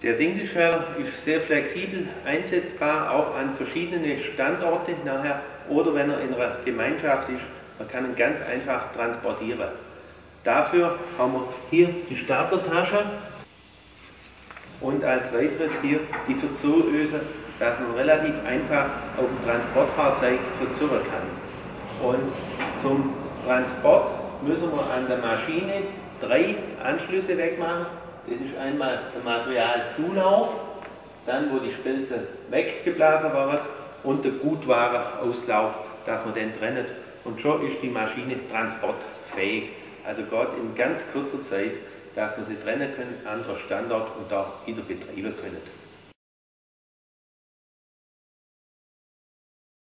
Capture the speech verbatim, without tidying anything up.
Der Dinkelschweller ist sehr flexibel einsetzbar, auch an verschiedene Standorte nachher oder wenn er in einer Gemeinschaft ist, man kann ihn ganz einfach transportieren. Dafür haben wir hier die Staplertasche und als weiteres hier die Verzuröse, dass man relativ einfach auf dem Transportfahrzeug verzurren kann. Und zum Transport müssen wir an der Maschine drei Anschlüsse wegmachen. Das ist einmal der Materialzulauf, dann wo die Spelze weggeblasen wird und der Gutwarenauslauf, dass man den trennt. Und schon ist die Maschine transportfähig. Also geht in ganz kurzer Zeit, dass man sie trennen können, anderer Standort und da wieder betreiben können.